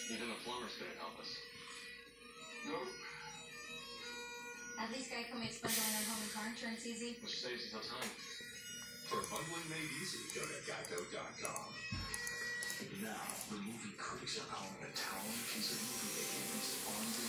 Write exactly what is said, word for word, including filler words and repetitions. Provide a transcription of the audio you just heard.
Even the plumber's couldn't help us. Nope. At least Geico makes bundling on home and car insurance easy. Which saves us a ton. For bundling made easy, go to geico dot com. Now, the movie critics are calling a towering piece of movie making on the